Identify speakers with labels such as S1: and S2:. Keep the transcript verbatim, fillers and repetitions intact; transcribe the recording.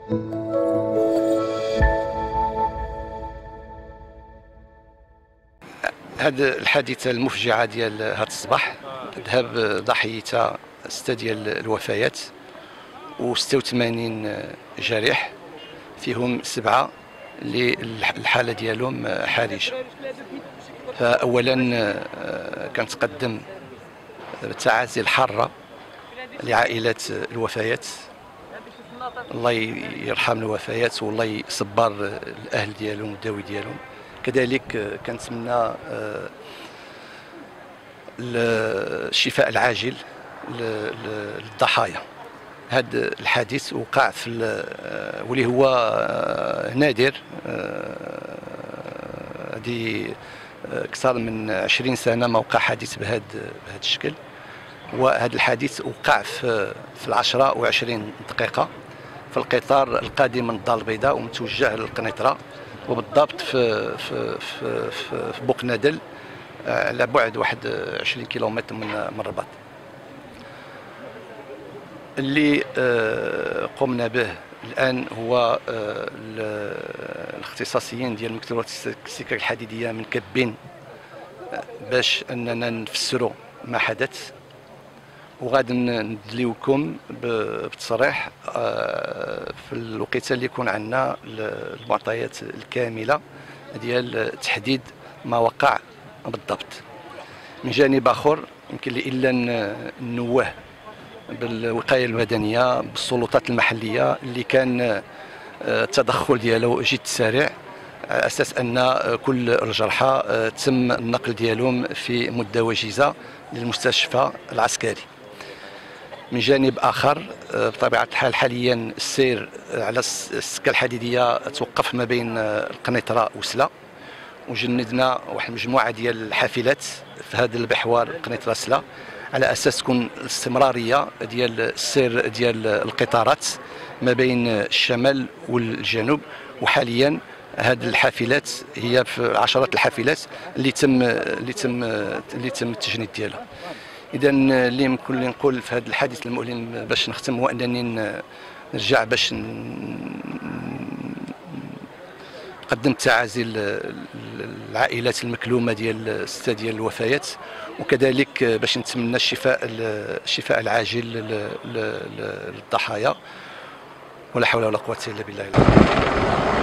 S1: هذه الحادثة المفجعة ديال هذا الصباح ذهب ضحيتها ستة ديال الوفيات وستة وثمانين جريح، فيهم سبعة اللي الحالة ديالهم حرجة. فأولا كنتقدم بالتعازي الحارة لعائلات الوفيات، الله يرحم الوفيات والله يصبر الأهل ديالهم والذوي ديالهم. كذلك كنتمنى الشفاء العاجل للضحايا. هذا الحادث وقع في واللي هو نادر، هذه اكثر من عشرين سنه ما وقع حادث بهذا بهذا الشكل. وهذا الحادث وقع في في العشرة وعشرين دقيقه في القطار القادم من الدار البيضاء ومتوجه للقنيطره، وبالضبط في في في في, في بوقنادل على بعد واحد عشرين كيلومتر من من الرباط. اللي قمنا به الان هو الاختصاصيين ديال مكتبات السكك الحديديه من كبين باش اننا نفسروا ما حدث، وغادي ندليوكم بالتصريح في الوقيته اللي يكون عندنا المعطيات الكامله ديال تحديد ما وقع بالضبط. من جانب اخر يمكن لي الا نوه بالوقايه المدنيه بالسلطات المحليه اللي كان التدخل ديالو جد سريع، على اساس ان كل الجرحى تم النقل ديالهم في مده وجيزه للمستشفى العسكري. من جانب اخر بطبيعه الحال حاليا السير على السكه الحديديه توقف ما بين القنيطره وسلا، وجندنا واحد المجموعه ديال الحافلات في هذا المحور قنيطره سلا على اساس تكون الاستمراريه ديال السير ديال القطارات ما بين الشمال والجنوب. وحاليا هذه الحافلات هي في عشرات الحافلات اللي تم اللي تم اللي تم التجنيد ديالها. اذا اللي يمكن لي نقول في هذا الحادث المؤلم باش نختم هو انني نرجع باش نقدم التعازي للعائلات المكلومه ديال سته ديال الوفيات، وكذلك باش نتمنى الشفاء الشفاء العاجل للضحايا، ولا حول ولا قوه الا بالله.